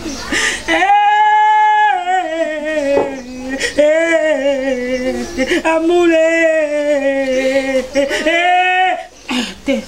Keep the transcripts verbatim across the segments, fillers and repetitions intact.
Amoule. Te.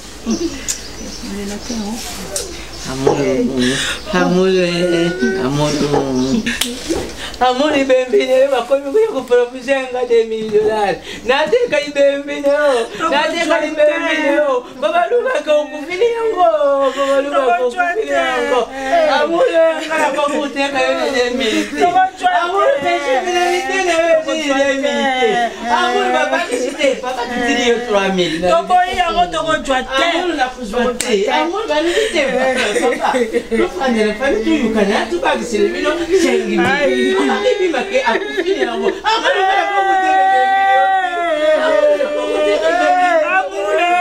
Amoule. Amoule. Amoule. Amoni bembine bakomi kuya kuprofisenga de mille dollars. Nate kai bembine o. Nate kai bembine o. Baba luka ka ukufili yango. Baba luka ka ukufili yango. Amule ngala pa kuteka yone de mille. Amule peche vile vitene de mille. Amule baba kisite papa kitiri yo trois mille. Tobo yango togo jwate. Amule na kujwate. Amule bani vite papa. Lufanya na fami tu yukana tu bagisile bino chengi mille. Bibi make akufini yango. Amule kwa kuteka Amule kwa kuteka Amule.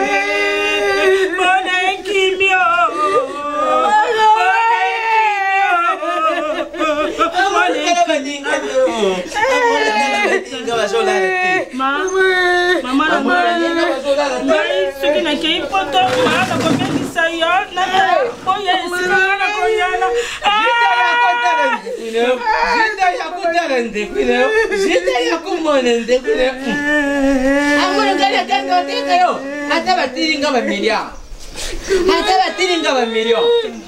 Mona kimio. Mama, mama, ngai soki na kei poto mama ko melisa yo na ko yesi na ko yana. Jita ya kutarande kule. Jita ya kumonende kule. Amule ngale kanga teka yo. Hata batiringa ba milioni. Hata batiringa ba milioni.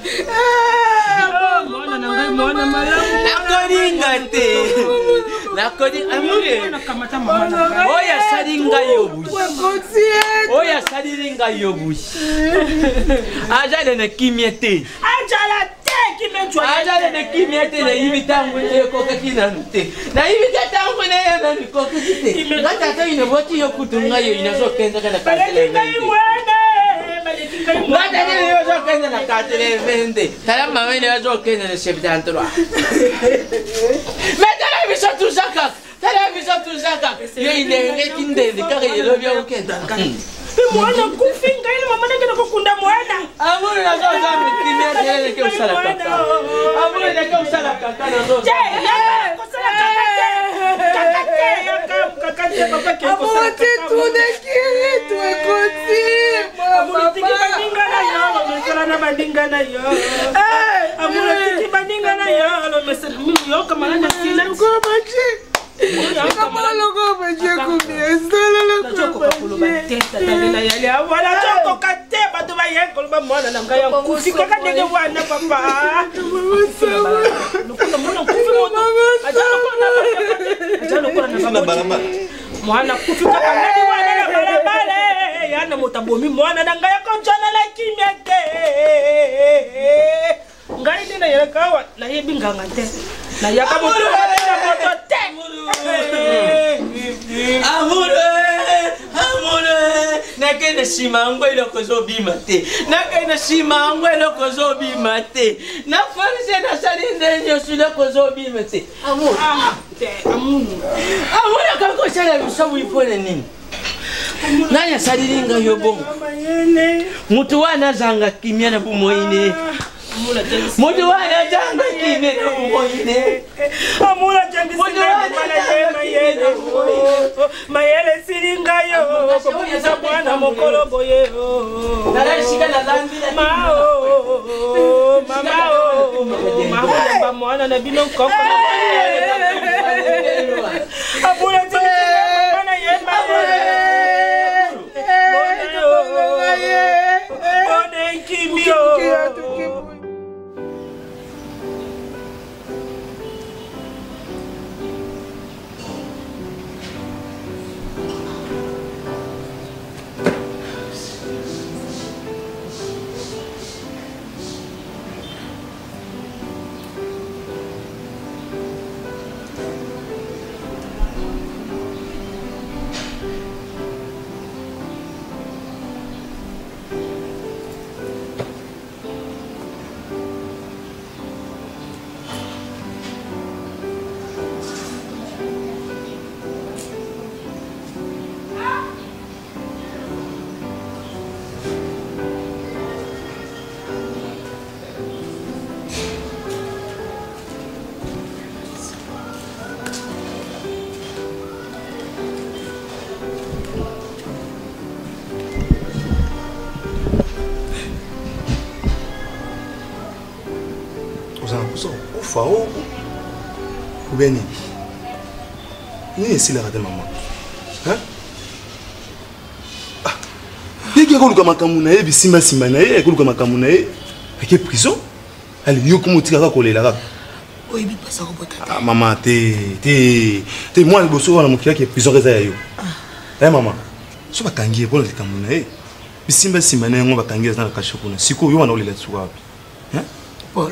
Mwana na ngai mwana malamu. Nakoringa te. Nakoringa amule. Oya saringa yobushi. Oya saringa yobushi. Ajale na kimyete. Ajala te kimechwa. Ajale na kimyete na hivi tangu ile koka kina nte. Na hivi tangu ile na koka kite. Ngata ta ina boti yo kutunga yo inazo kenza kana katele. Ngata ile yo zo kenza na katele vende. Tala mama ile yo zo kenza na septantro. Metala biso tuzaka. Tala biso tuzaka. Yo ine ngekinde ndikare yelo bya ukenda. Mwana kufinga ile mama nake kukunda mwana. Amule na zo za mitimia ile ke usala kaka. Amule na ke usala kaka na zo. Je, ya ko sala kaka te. Kaka te ya kaka te papa ke ko sala kaka. Tu de kiri tu ekoti. Amule tiki bandinga na yo, mesala na bandinga na yo. Amule tiki bandinga na yo, lo mesala mimi yo kama na sina ko bachi. Kama logo bachi kumia, sala logo bachi. Tata yale wala choko kate batu ba yeko ba mwana na ngaya kufi kwa ndege wana papa. Nukuna mwana kufi moto. Ajalo kuna ajalo kuna na barabara. Mwana kufi kwa ndege wana na barabara. Yana motabomi mwana na ngaya konjana la kimete. Ngai dina yele kawa na yebi nganga te. Na yaka moto na moto te. Amule, amule, nakenda simangwe lokozo bimate, nakenda simangwe lokozo bimate, na fanise na salinde nyosu lokozo bimate. Amule, amule, amule kako chala bisabu ipone nini? Nanya saliringa yobongo. Mutu wana zanga kimya na bumoine. Mutu wana zanga kimya na bumoine. Amula jangi singa mala yema mayele siringa yo kubuza bwana mokolo boye o narashika na dhambi na mao mama o mama ba mwana na bino koko amula jangi mala yema one kimio. Vous en poussez au fao. Ou bien, ni ici la raté maman. Hein? Ah. Dès qu'il y a quelqu'un qui a makamuna, et simba simba na, et quelqu'un qui a makamuna, et qui est prison. Allez, yo comment tu vas coller là? Oui, mais pas ça au bout. Ah maman, t'es t'es t'es moi le boss on a mon qui est prison réservé yo. Eh maman, so bakangiye pour le kamuna, eh. Simba simba na ngo bakangiye dans la cache kuna. Siko yo wana olela tsuwa. Hein? Paul.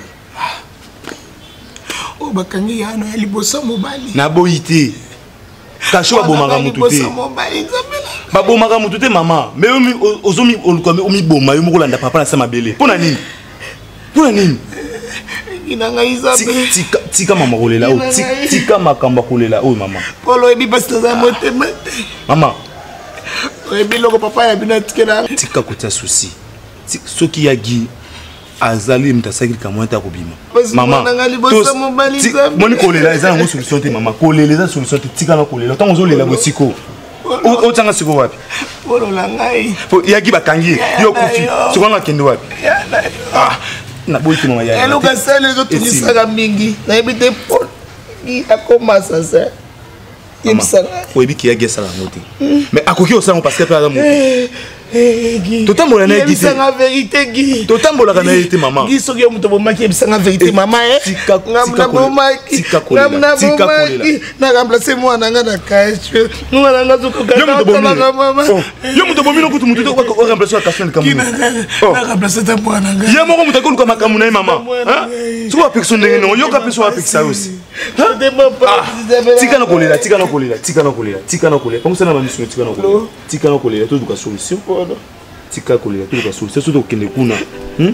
Oh bakangiye ano ya libosa mobali. Na boyité. Cache ba bomaka mutu te. Ba bomaka mutu te maman. Mais ozomi oluka omi boma yo mokolanda papa na sama bele. Pona nini? Pona nini? Inanga Isabelle. Tika tika mama kolela o. Tika makamba kolela o maman. Polo ebi basta za motema. Maman. Ebi loko papa ya bina tikela. Tika kotia souci. Soki ya gi azali mtasaki kamwa ta kobima. Maman. Moni kolela eza ngo solution te maman. Kolela eza solution te tika na kolela. Tango zolela bosiko. O tanga siko wapi? Polo la ngai. Ya gi bakangi yo kufi. Sokanga kende wapi? Ah. Na boyiti mama ya. Elo ka sale zo tunisaka mingi. Na ebite Paul. Ni akoma sasa. Maman, oui, il y a des gens mais à quoi on s'en passe par l'amour? Tout le monde a dit c'est la vérité, Guy. Tout le monde a dit maman. Guy, ce qui est la vérité, maman. Tika tika kolela. Tika kolela. Tika kolela. Na remplacer moi na nga na cache. Nous na nga zo ko gana na maman. Yo muto bomino kutu muto ko remplacer la cache comme nous. Na remplacer ta moi na nga. Yo mo muto ko kama kamuna maman. Hein? Tu vois personne non, yo ka personne avec ça aussi. Tika na kolela, tika na kolela, tika na kolela, tika na kolela. Comme ça na mission tika na kolela. Tika na kolela, tout ka solution. Tika kolela, tout ka solution, surtout kende kuna. Hm?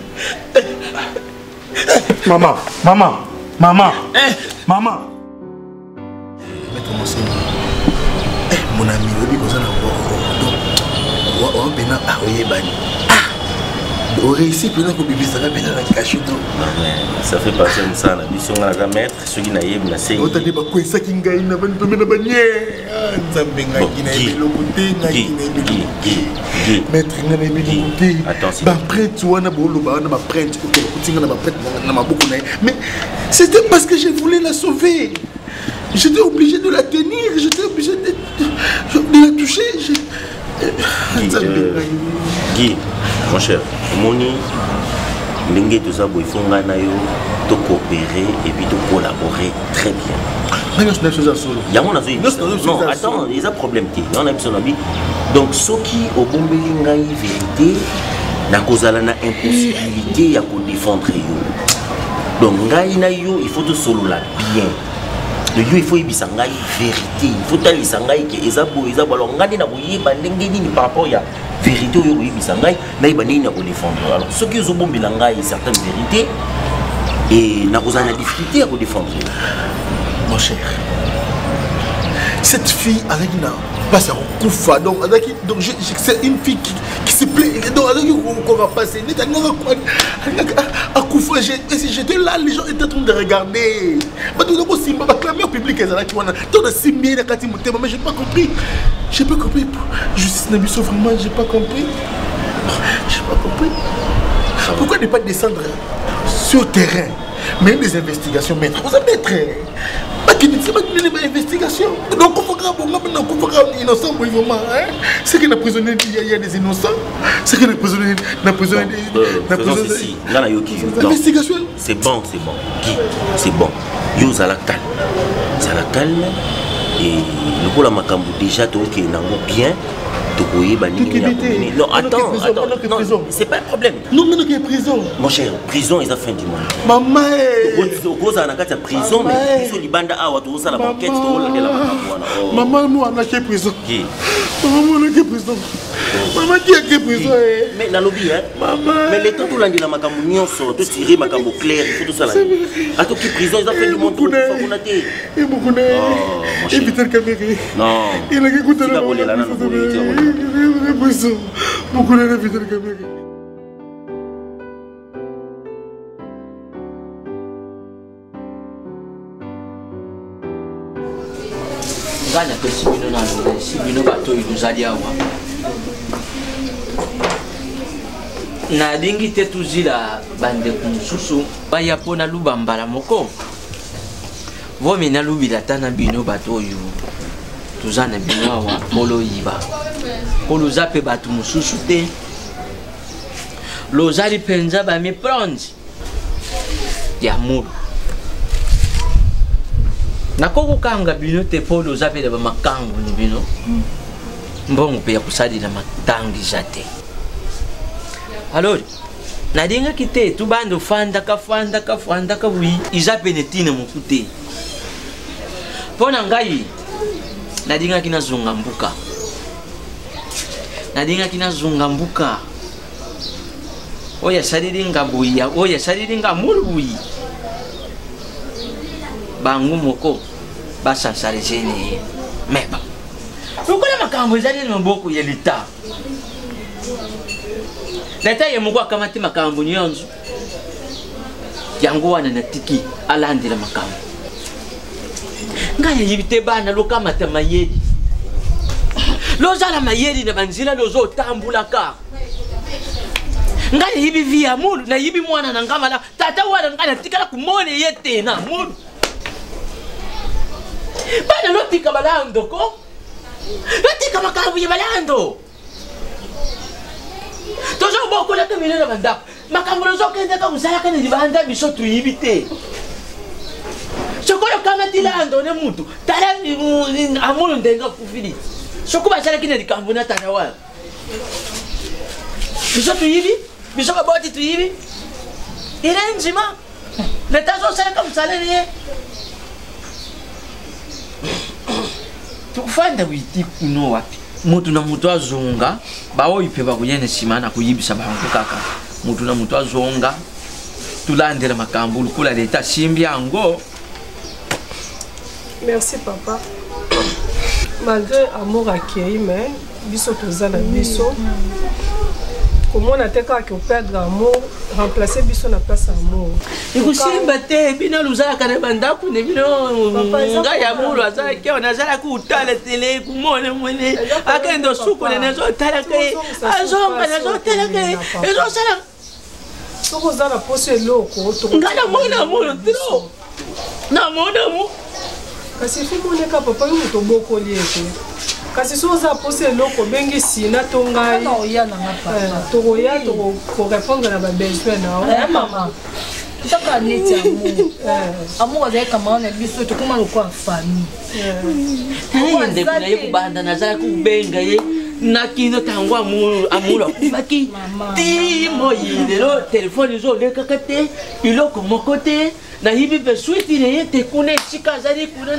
Maman, maman, maman. Eh, maman. Maître Monseigneur. Eh, mon ami, obi ko ça na donc. Wa wa bena ah oyebani. On réussit pendant que bébé ça va bien la cache tout. Non mais ça fait passer comme ça la mission à la mettre ceux qui n'aillent pas c'est. On t'a dit pas quoi ça qui gagne na ban na banye. Ah nzambe ngaki na bilo côté ngaki na bilo. Maître ngana bilo côté. Attention. Ba prêtre wana bolo ba na ba prêtre ko ko tinga na ba prêtre na ma beaucoup na. Mais c'était parce que je voulais la sauver. J'étais obligé de la tenir, j'étais obligé de, de, de la toucher. Je... Guy, euh, Guy, mon cher, Moni, Lingue tout ça, il faut te coopérer et puis te collaborer très bien. Il y a mon avis. Non, attends, il y a un problème. On a besoin de donc, ce qui au bon bélinga vérité, la cause de l'impossibilité de défendre. Donc, il faut te solo la bien. Le lieu il faut y bisangai vérité, il faut aller bisangai que ezabo ezabo alors ngani na boye bandenge ni par rapport ya vérité yo y bisangai na ibani na ko défendre. Alors ce qui zobom bilanga y certaines vérités et na ko na difficulté à ko défendre. Mon cher, cette fille avec na passe à Koufa donc avec donc je c'est une fille qui, qui se plaît donc avec qu'on va passer à Koufa j'étais là les gens étaient en train de regarder mais tout d'abord si ma clameur au public est là qui wana tout de si bien nakati mutema mais j'ai pas compris j'ai pas compris justice na biso vraiment j'ai pas compris j'ai pas compris pourquoi ne pas descendre sur le terrain même des investigations maître vous avez maître qui ne sait pas qu'il y a une investigation. Donc, on va faire des innocents, vraiment. C'est que les prisonniers, il y a des innocents. C'est que les prisonniers, les prisonniers, les prisonniers. L'investigation. C'est bon, c'est bon. Guy, c'est bon. Yo, ça la calme. Ça la calme. Et le coup, la macambo, déjà, tu es bien. Non, attends, attends, non, c'est pas un problème. Non, mais il prison. Mon cher, prison est la fin du monde. Maman, prison, mais prison, il bande à tout ça, la banquette, maman, moi, on a quelle prison? Maman, on a quelle prison? Maman, qui a quelle prison? Mais dans le lobby, hein? Mais les temps où l'on dit la macambo, sort, tout tirer macambo clair, il faut tout ça là. À tout qui prison, ils ont fait du monde pour et beaucoup de. Et Peter Caméry. Non. Il a écouté la voix. Beaucoup de Peter Caméry. Ganya que si nous n'avons si nous bateau il nous a dit à moi. na dingi te tuzila bande kumususu baya pona luba mbala moko vomi na lubila tana bino bato oyo tuzana bino awa bolo yiba kolo zape bato mususu te lozali penza ba mi pronzi ya mulu nakoko kanga bino te polo zape ba makango ni bino mbongo pe ya kusadi na matangi jate. Alors nadinga kite tu bando fanda ka fanda ka fanda ka wi iza penetina mukute pona ngai nadinga kina zunga mbuka nadinga kina zunga mbuka oya sariringa buya oya sariringa mulwi bangu moko basansare jene meba ukola makambo zali mboko ya leta leta ye mugwa kama ti makambo nyonzo yango wana natiki alandira makambo ngaya yibite bana lokama ta mayedi lozala mayedi na banzila lozo tambula ka ngaya yibi via mulu na yibi mwana na ngamala tata wana ngana tikala kumone yete na mulu bana lotika balando ko lotika makambo ya balando tozo boko la to milena banda makambo zo kende ka usala kana libanda biso tuibite sokolo kama tilando ne mutu tala amulu ndenga kufili soko basala kina likambo na tata wa biso tuibi biso ba boti tuibi irenjima le tazo sala ka usala ne tukufanda witi kuno wapi mutu na mutu azonga bawo ipepa kuyene simana kuyibisa bantu kaka mutu na mutu azonga tulandela makambo lukula leta simbi ango. Merci papa. Malgré amour accueilli mais biso tozala biso comment on a été qu'à perdre amour remplacer biso na place amour ikusimba te bino luzala kana bandaku ne bino nga ya mulu azala ke on azala ku tala tele ku mone mone akendo suku ne zo tala ke azonga na zo tala ke ezo sala soko zala poso eloko to ngala mona mulu tro na mona mu kasi fu mone ka papa yu to boko liete kasi soza poso eloko bengi sina to ngai na oya na papa to oya to ko répondre na ba besoin na eh mama saka neti amour amour azali kama na biso to kuma lokwa famille eh nde kuna ye kubanda nazala kubenga ye nakino tango amulu amulu kubaki ti moyinde lo telefone zo le kakate iloko mokote na hibi be suite ne te kune sika zali kuna.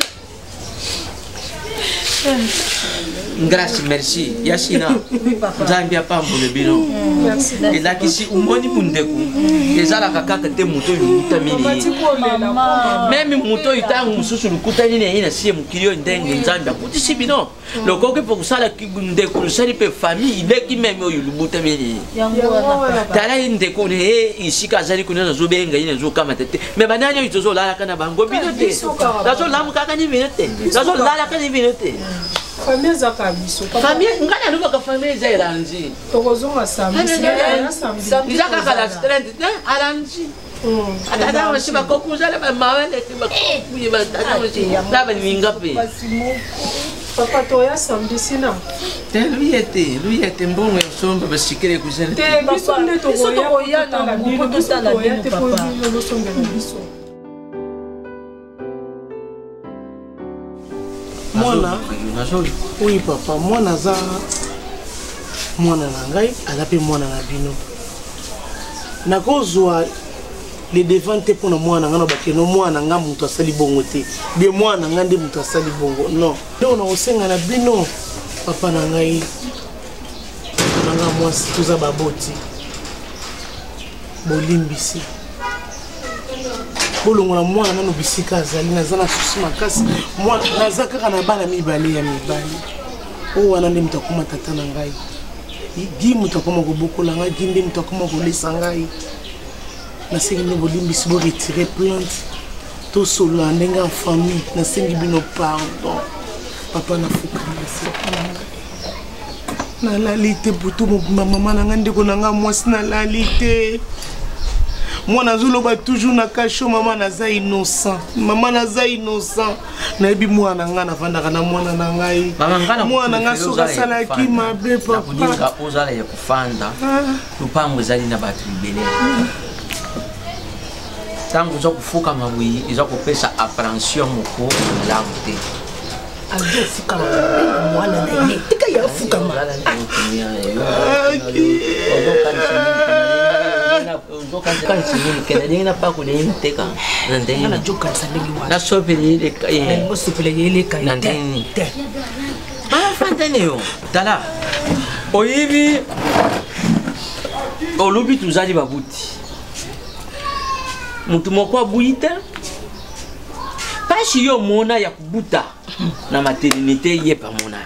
Grazie, merci. Yashina. Zambia pambule bino. Merci. Et là qui si umoni mundeku. Ezala kakaka te muto yuta mini. Même muto yuta mususu lukuta ni ne ina sie mukilio ndenge nzambia kuti si bino. Loko ke pour ça la ndeku sali pe famille ibeki même oyu lubuta mini. Tala ndeko ne isika zali kuna zo benga ina zo kama tete. Me bananya itozo la kana bango bino te. Dazo lamu kaka ni bino te. Dazo la kana ni bino te. Famille za kabiso. Famille ngana nuko ka famille za elanji. Tokozonga samedi. Samedi. Izaka kala strength ne alanji. Atata wasiba kokuzala ba mawele tiba kuyi ba tata wasi. Taba ni ngapi? Papa toya samedi sina. Te luyete, luyete mbongo yosomba basikere kuzala. Te biso ne tokoya na ngupo to sala dino papa. Mwana oui papa mwana za mwana na ngai alape mwana na bino nakozwa le devant te pona mwana ngana bakeno mwana nga mutu asali bongo te bien mwana nga nde mutu asali bongo non donc na osenga na bino papa na ngai nanga mwasi tuza baboti bolimbisi bolongola mwana nano bisika azali naza na susi makasi mwana naza kaka na bana mibale ya mibale oyo wana nde moto akoma tata na ngai gi moto akoma kobokola ngai gi nde moto akoma kolesa ngai nasengi nde bolimbisi boretire plante tosolola ndenge en famille nasengi bino pardon papa nafuka nasi nalali te butu mobimba mama na nga ndeko na nga mwasi nalali te mwana azoloba toujours na kasho mama naza innocent mama naza innocent nayebi mwana na nga navandaka na mwana na ngai mwana na nga soki asalaki mabe papa ozala ya kofanda lupango ezali na bato libele ntango oza kofukama boye eza kopesa appréhension moko malamu te azofukama mwana na ye tika ya fukama tala oyibi olobi tozali babuti mutu moko abuyi te pasi yo mona ya kubuta na maternité ye pamona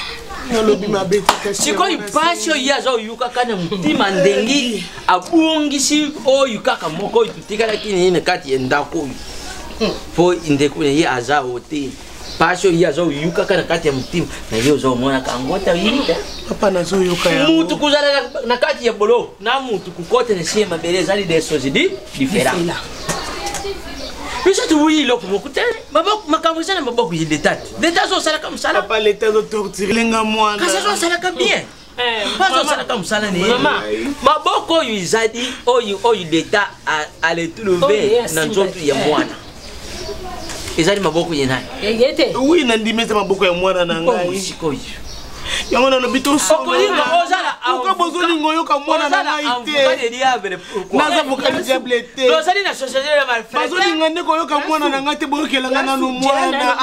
sikoyo pasi oyo ye aza oyukaka na mutima ndengi abungisi oyo kaka moko oyo tutikalaki nini kati ya ndako oyo mpo ndeko ye aza o te pasi oyo ye aza oyukaka na kati ya mutima na ye oza omonaka ngota oyinda mutu kuzala na kati ya bolo na mutu kukote na sie mabele ezali des choses différentes biso tubuyi iloko moko te makambo eza na maboko ya leta te leta azosalaka mosala papa leta azotortirelenga mwana kasi azosalaka bien azosalaka mosala ne maboko oyo ezali oyo oyo leta aletrouve na nzoto ya mwana ezali maboko ye nani wi nandimi eza maboko ya mwana na ngai sikoyo yango nalobi tosoka bozolinga oyoka mwana na ngai te naza vokali diable te bazolinga nde koyoka mwana na ngai te boyokelanga nano mwana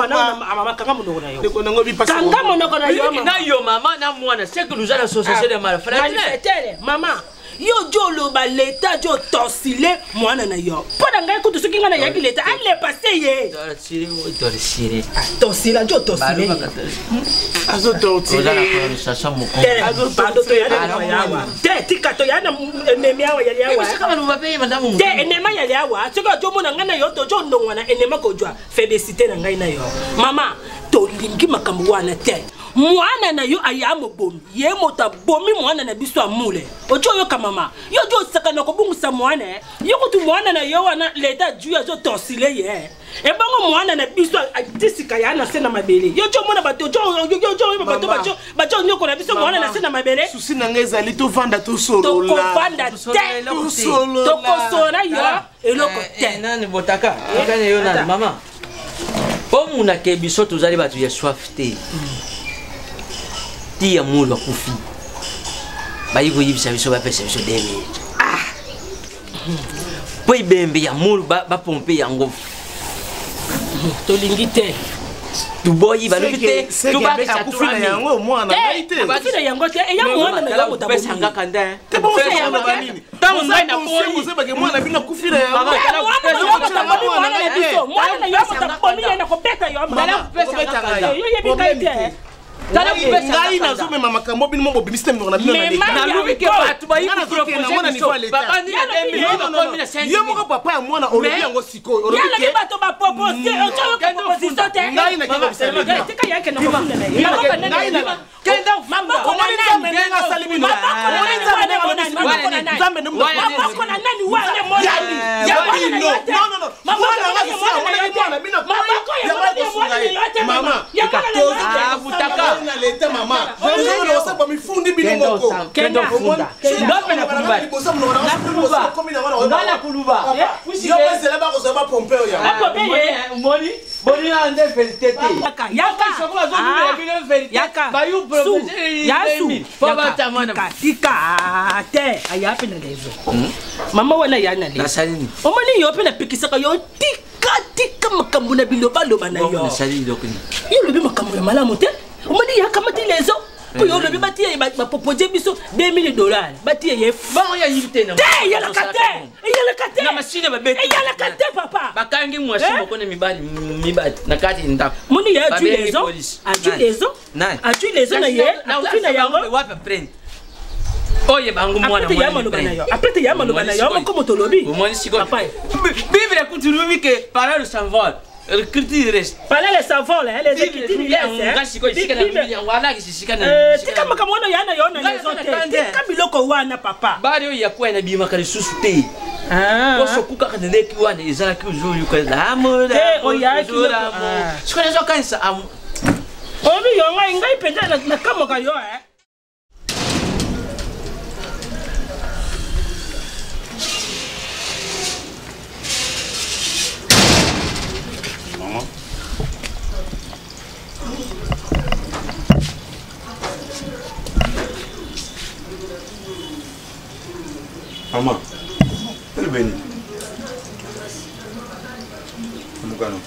ndeko nango bipasayo mama na mwana seke nous allons associer de malfrats mama yo jolo ba leta jo tosile mwana na yo pada ngai kutu soki ngana yaki leta ale passe ye tosile o tosile tosila jo tosile azo tosile sasa moko azo pado to yana yawa te tika to yana enemi yawa yali yawa saka lu bape madame te enema yali yawa sika jo mona ngana yo to jo ndongwana enema ko jwa félicité na ngai na yo mama to lingi makambo wana te mwana na yo ayamo bomi ye mota bomi mwana na biso amule ojo yo mama yo jo saka na kobungusa mwana yo kutu mwana na yo wana leta ju ya jo tosile ye e bango mwana na biso atisika ya na sena mabele yo jo mona bato jo yo jo bato bato bato nyoko na biso mwana na sena mabele susi na ngeza li to vanda to solo la to vanda te to solo to kosora yo eloko te nani botaka ngane yo nani mama pomu na ke biso tozali bato ya soif te ti ya mulu akufi bayi koyibisa biso bapesa biso deux mille ah po ibembe ya mulu bapompe yango tolingi te tuboyi balobi te tubakisa kufina yango mwana ngai te bakina yango te eya mwana na yango tabopesa ngaka nde te bo se yango banini tango ngai na boyi mose bake mwana bino kufina yango mwana na biso mwana na yango tabomi yana kopeta yo mwana kopeta ngaka yo yebi ngai te ngai nazomema makambo bino mo bobimi systeme na bino nalubi ke bato bayi ye moko papa ya mwana olobi yango sikoyo olobi bato bapropose ocoyoka proposition te ngai nakeba tika yake na kofunda na ye kenda maboko na nani asali bino nzambe nde maboko na nani wana molani non non non mwana ngasi mwana bino maboko ya mwana yote mama ya butaka na leta mama ndio wasa kwa mifundi bino moko kenda funda ndope na kuluba ngala kuluba yo pese la ba ko ba pompeo ya hapo beye moni boni na nde felicité yaka sokolo zo bibele bino felicité bayu proposer yasu baba tamana tika te ayapi na lezo mama wana yana lezo nasalini omoni yo pe na pikisaka yo tika tika makambo na biloba loba na yo nasalini lokini yo lobi makambo ya malamu te omoni yakamati lezo po yo lobi batie bapropose biso deux mille dollars batie ye bango ya yibite na te yala kate yala kate na machine babete yala kate papa bakangi mwasi moko na mibali mibali na kati ndako moni ya tu lezo aju lezo aju lezo na ye na ufina yango wapi print oye bangu mwana mwana yamaloba na yo apete yamaloba na yo moko motolobi omoni siko papa bible kutulubi ke parole s'envole Recruter reste. Parlez les savants là, les équipes il laisse. Euh, tika makamono yana yona nezote. Tika biloko wana papa. Bari yo yakwa na bima kali susute. Ah. Koso kuka kanele ki wana ezala ki ozo yo kwa la amore. Eh oyaki la. Sikone zo kanisa am. Obi yo ngai ngai penda na kama kayo eh. Maman, elle est bénie. Allez.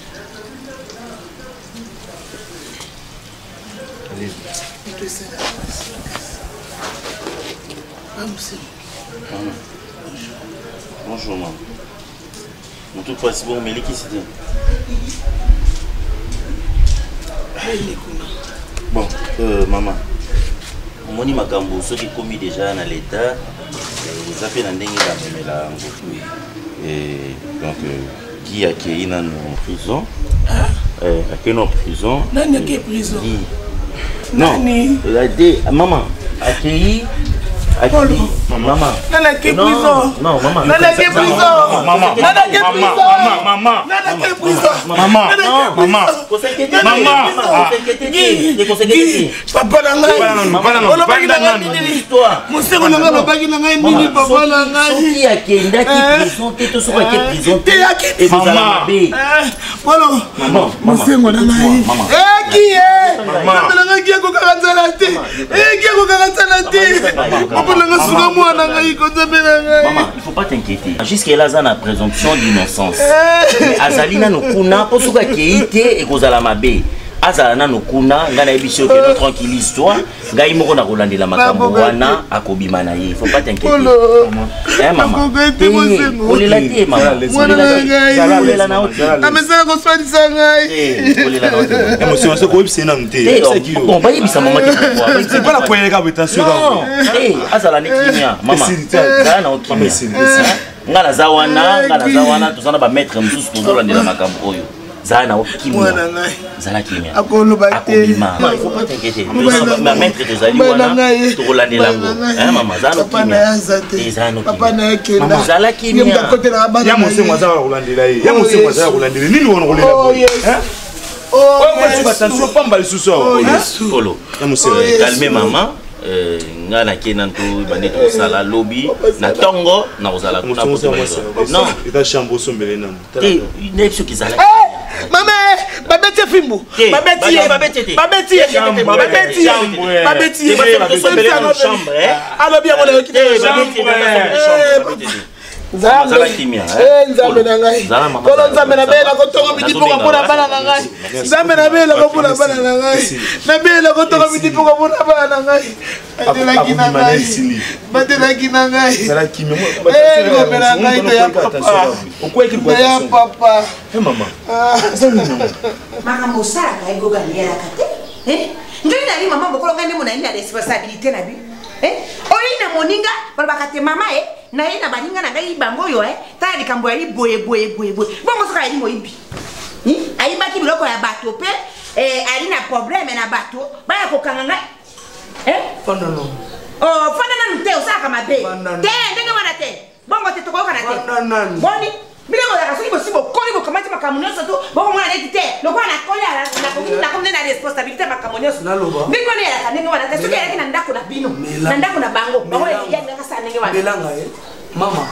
Bonjour, maman. En tout cas, c'est bon, mais qui c'était? Bon, euh, maman. Mon ima Makambo, ceux qui commis déjà dans l'état, vous avez un dingue là, et donc, qui a accueilli dans nos prisons, accueilli dans nos prisons. Nani accueilli prison? Non, maman, accueilli. Accueilli, maman. Nana qui prison. Non, maman. Nana qui prison. Maman. Nana qui prison. Maman. Nana qui prison. Maman. Maman. Maman. Papa nanga. Ono bagi nanga nini histoire. Museko nanga lobagi nanga nini papa nanga. Soki akenda ki prison te to soki akenda prison te. Te maman. Polo. Maman. Museko nanga. Eh qui est? Maman nanga qui ko karanzala te. Eh qui ko karanzala te. Maman, il faut pas t'inquiéter. Jusqu'à là, on a présomption d'innocence. Mais Azalina no kuna, pour ce qui est et cause à la mabé. Azalina no kuna, ngana ebisho que notre tranquillise toi. Ngai moko na rolande la makambo wana akobima na ye. Il faut pas t'inquiéter. Eh maman. On est là té maman. On est là. On est là na oti. Na mesana ko swadi sangai. Eh, on est là na oti. Émotion c'est quoi c'est nan té. Bon, ba yebisa maman te quoi. C'est pas la poignée ka attention. Non. Eh, azala ne kimia maman. Ça na okimia. Ngala zawana, ngala zawana, tozana ba maître msusu tozolande la makambo oyo. Zana okimia. Zana kimia. Akoloba te. Il faut pas t'inquiéter. Ma maître de Zali wana tozolande lango. Hein maman, zana okimia. Et zana okimia. Papa na ekenda. Maman zala kimia. Ya mose mwazala rolandela ye. Ya mose mwazala rolandela. Nini wana rolela boy? Hein? Oh, moi je suis attention pas mal sous ça. Polo. Ya mose calmer maman. Euh, nga na kenan to baneto sala lobby na tongo na ozala kuna poto non ita chambo sombele nan eh nepso kizala mama babeti fimbo babeti babeti babeti babeti babeti babeti sombele na chambre eh alo bien on est quitté babeti Zala kimia eh nzambe na ngai kolo nzambe na bela ko tonga bidipoka pona bana na ngai nzambe na bela ko pona bana na ngai na bela ko tonga bidipoka pona bana na ngai batela kina ngai batela kina ngai zala kimia eh nzambe na ngai to ya papa okwe ki kwa ya papa eh mama mama mosaka egoga liera kate eh ngai na ni mama bokolo ngane mona ina responsabilité na bi eh oyi na moninga balbakate mama eh na ina baninga na ngai bango yo eh ta likambo ya boye boye boye boye bongo soka yali moyibi hi ayi baki biloko ya bato pe eh ali na problème na bato baya ko kanga eh fondo no oh fondo na nte osaka mabe te ndenge wana te bongo te toko kana te boni biloko ya kasoki bosibo koli bo kamati makamunyoso to bongo mwana neti te loko na kolia na na komne na responsabilité makamunyoso ndiko ne ya ndenge wana te soki ya na ndako na bino na ndako na bango bango ya ndaka sa ndenge wana belanga eh mama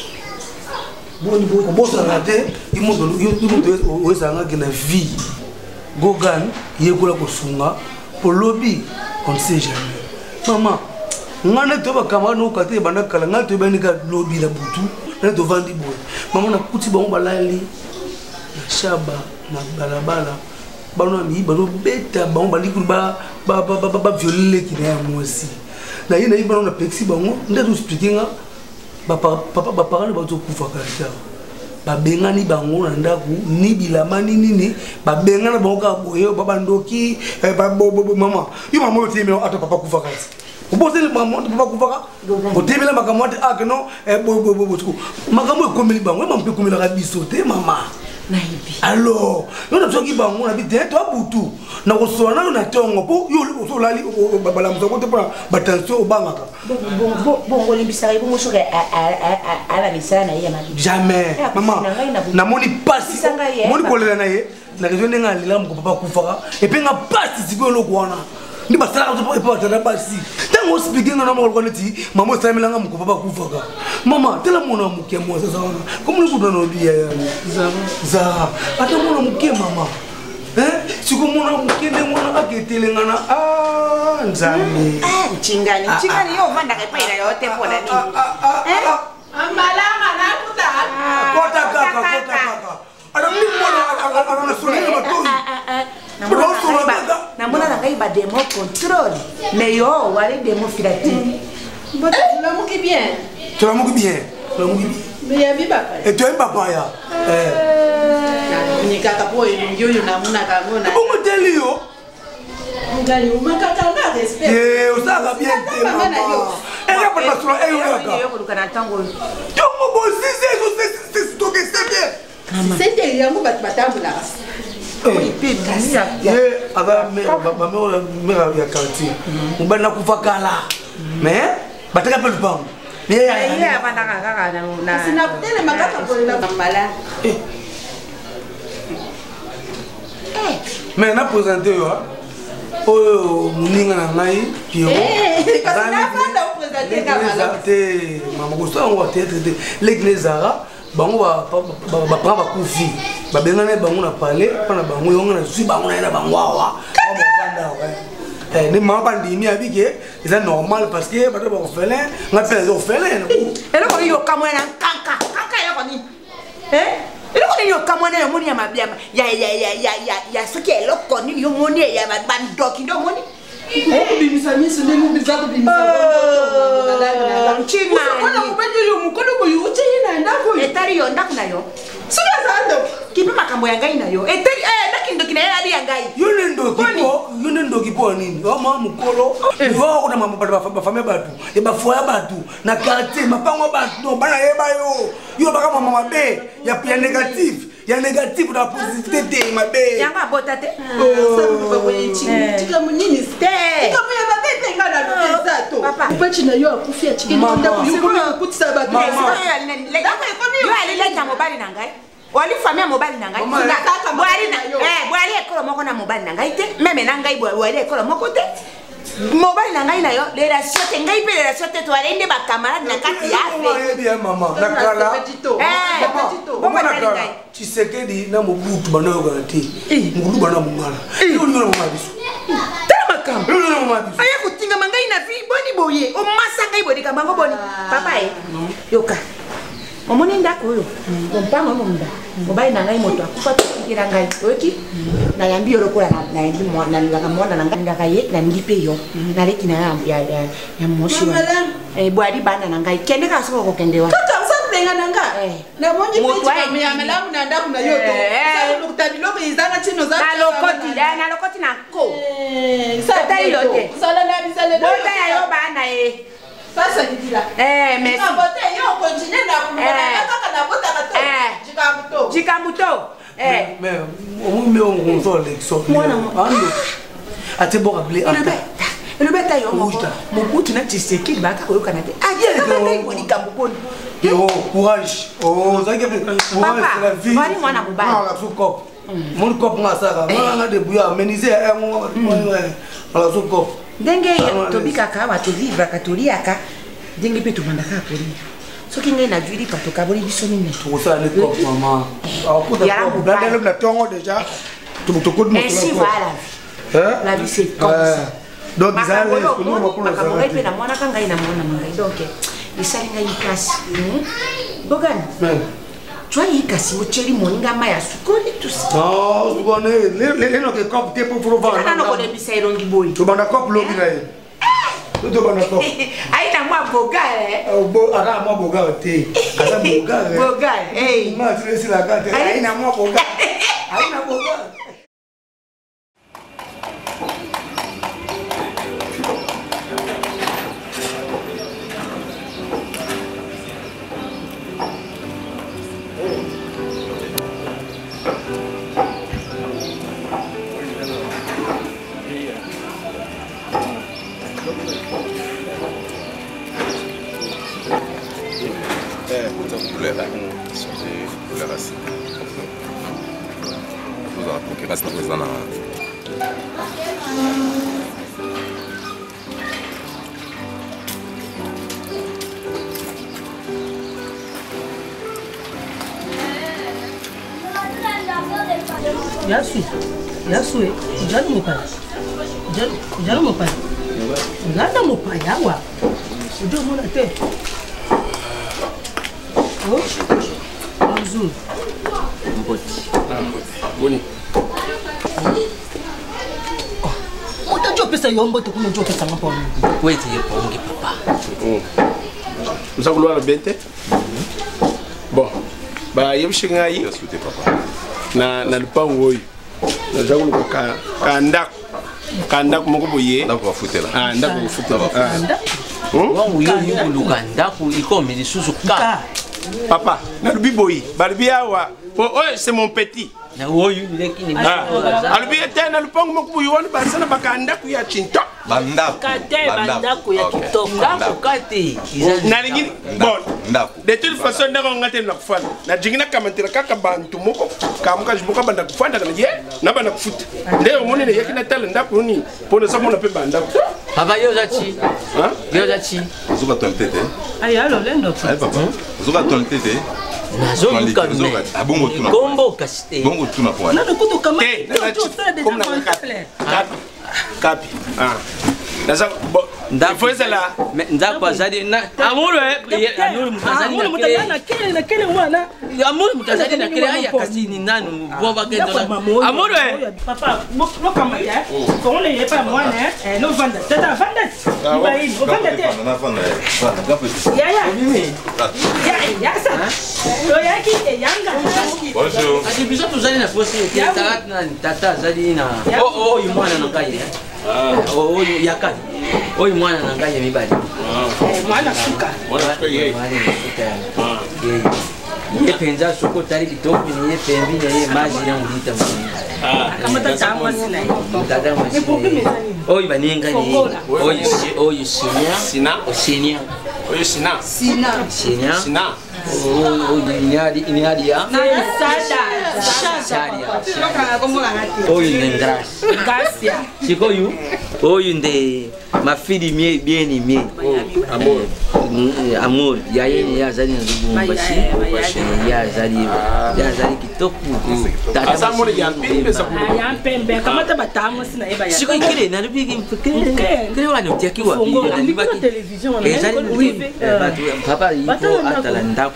boni boni ko bosa na te imodo imodo ozanga kina vie gogan yekola ko sunga polobi on sait jamais mama ngana to ba kama no kate bana kala ngana to bani ka lobi la butu na to vandi boy mama na kuti ba balali na shaba na balabala bano mi bano beta ba bali ku ba ba ba ba violele ki na mosi na yina yi bano na pexi bango nda to expliquer nga ba papa ba parents ba to kufa kata ba bengani bango na ndaku ni bilamani nini ba bengana bango ka boyo baba ndoki ba mama yo mama te me ata papa kufa kata ubosele mama papa kufa ka botemela makamwa te akeno e bo bo bo tuku makamwa ekomeli bango mama mpe komela ka biso te mama nayibi alors yo na soki bango na bidé toi butu na ko sona na tongo po yo so lali bala muso ko te para batanso obangaka bon bon bon ko limbisa ibo muso ke ala misala na yema jamais maman na moni pasi moni kolela na ye na raison nga lila mo papa kufaka et puis nga pasi siko lo kwana ndi basala ko pa pa na pasi tango speaking na mo ko neti mama samela nga mo papa kufaka mama tela mona muke mo sasa comme le boudon obiya za za ata mona muke mama eh siko mona muke ne mona aketele ngana ah nzambe ah chingani chingani yo vanda ke paira yo tempo na ni eh amalanga na kuta kota kaka kota kaka ana mwana ana solele matoi namona na ngai ba demo contrôle mais yo wale demo filati But tu l'as mouki bien. Tu l'as mouki bien. Tu l'as mouki bien. Mais il y a bien papa. Et tu aimes papa ya. Eh. Ni kaka po yo yo na muna ka ngona. Bongo teli yo. Ngali umakaka nga respect. Eh, usaka bien te mama. Ela pa pasura e yo kaka. Yo ko kana tango. Yo mo bo si se so se se to ke se bien. C'était yango bat batambula. Eh, aba me ba me me ya quartier. Mbana kufakala. Mais bataka pe lupang. Mais ya ya bataka kaka na na. Sina tele makaka ko la mala. Eh. Eh. Mais na présenter yo. Oh, muninga na ngai Pierrot. Eh, parce que na fanda o présenter ka mala. Te mama ko so ngo te te l'église Zara. Bango ba ba prend ba kufi. Ba bengana bango na parler, pana bango yonga na susi bango na bango wa. Ba banda ouais. Eh, ni mama pandémie abike, c'est normal parce que bato ba orphelin, nga pe les orphelins. Et là on yo kamwana kanka, kanka ya koni. Eh? Et là on yo kamwana yo moni ya mabia. Ya ya ya ya ya ya soki elo koni yo moni ya bandoki ndo moni. Eh, bimisa miso ndenge bizako bimisa. Oh, chima. Ona kubedi yo mukono ko yo china ndako. Etari yo ndako na yo. Sika zando. Kipi makambo ya ngai na yo. Etari eh ndaki ndoki na yali ya ngai. Yo nendo kipo, yo nendo kipo nini? Yo mama mukolo. Yo kuna mama ba famille batu. E ba foya batu na quartier, mapango batu. No bana yeba yo. Yo baka mama mabe, ya pia négatif. Ya négatif na positivité mabe. Yanga bota te. Oh, baba yechi. Tika munini ste. Tika muya babe penga na lobeza to. Papa. Upachi na yo akufia chikeni ndako yo kuma kutisa batu. Mama. Yo ali leta mobali na ngai. Wali famia mobali na ngai. Bwali na eh bwali ekolo moko na mobali na ngai te. Meme na ngai bwali ekolo moko te. Mobali na ngai na yo les relations te ngai pe les relations te to alende ba camarade na kati ya fe. Maman bien maman. Na kala. Eh maman na kala. Chisekedi na mobutu bana yo garanti. Ngulu bana mungala. Yo ni na mama biso. Tala makam. Yo ni na mama biso. Aya kutinga mangai na fi boni boye. O masa ngai bodi kamango boni. Papa eh. Yoka. Omoni ndako yo. Bompango mumba. Mobali na ngai moto akufa tukira ngai. Oki? Na yambi yorokola na na ndi mwana na mwana na ngai ngaye na ngipe yo. Na leki na ya ya ya moshi. Eh bwadi bana na ngai. Kende ka soko ko kendewa. Kaka msa benga na ngai. Na monji pichi kama ya malamu na ndaku na yoto. Sasa ndukutabilo izana chino za. Na lokoti da na lokoti na ko. Eh, sasa yote. Sala na bisale. Bota ya yo bana eh. Sasa nitila. Eh, merci. Na bote yo continue na kumona kaka na bota kato. Eh. Jikamuto. Jikamuto. Eh. Mais on me on console les so. Mwana ando. Ate boka ble anta. Le beta yo mo. Mo kutu na tseki ba ka koyoka na te. Ah, ye ka ba ko likambo boni. Yo, courage. Oh, ça que courage c'est la vie. Bani mwana mobali. Ah, la sous cop. Mon cop nga saka. Nga de buya meniser eh mo. La sous cop. Ndenge tobika ka ba to vivre ka toliaka. Ndenge pe to mandaka ko ri. Soki ngai na juiri pato ka boli biso nini. To ça ne cop maman. Ah, ko da ko da le na tongo déjà. Tu me to ko de mo. Ainsi voilà. Hein? La vie c'est comme ça. Donc ils allaient pour nous pour nous. Ka ngai pe na mwana ka ngai na mwana ngai. Donc isali ngai place. Bogan. Tu vois, il y a des gens qui ont des gens qui non, tu connais, les gens qui ont des gens qui ont des gens qui ont des gens qui ont des gens qui ont des gens qui ont des gens qui ont qui reste présent là. Yasu, Yasu, ujana mopai, ujana mopai, ujana mopai, awa, udah mana teh? Oh, bonjour. Mboti, boni. Oh, udah jauh pesa yombo tu kena jauh pesa ngapa? Wait, ya pongi papa. Nous allons voir le bête. Bon, bah yem shingai. Papa. Na na lupango oyo na zakulu ka ka ndako ka ndako moko boye ndako wa futela ah ndako wa futela ah wangu yo yulu ka ndako ikomi lisusu ka papa na lubi boye balbi awa oh c'est mon petit na oyo lekini albi ete na lupango moko boye wona basana bakanda ku ya chinto bandako kate bandako ya kitoko ndako kate na lingini bon ndako de toute façon ndako ngate na kufana na jingina kamantira kaka bantu moko kamuka jimuka banda kufanda kana ye na banda kufuta ndio mone ne yakina tala ndako ni pona samu na pemba ndako papa yo zachi hein yo zachi zuka tontete ay alo lendo ay papa zuka tontete nazo yuka abongo tuna kombo kasite bongo tuna kwa na kuto kama comme na kapi kapi ah naza bon ndako ezala ndako azali na amuru amuru mutazali na kile na kile na kile mwana amuru mutazali na kile aya kasini nanu boba kendo amuru papa no kama ya ko le yepa mwana eh no vanda tata vanda iba hii no vanda te na vanda ya ya ya ya sa to yaki e yanga bonjour ati biso tuzali na fosi ke tata na tata zali na oh oh mwana na ngai ah oh yakani oyi mwana na ngai ya mibali mwana suka mwana suka ye ye penza soko tari kitoko ni ye pembi ni ye maji na ngita mwana kama tata masina tata masina oyi baninga ni oyi oyi sinya sina sinya oyi sina sina sina sina oyi inyadi inyadi ya sada sada oyi nendras gasia siko yu oyi nde mafili mie bien mie amor amor ya yeye ya zali nzubumbashi ya zali ya zali kitoko tata asa mole ya pembe sa kulo ya pembe kama tabatamo sina eba ya siko kile na rubiki kile kile wale utiakiwa ni kwa television na batu papa ipo atala ndaku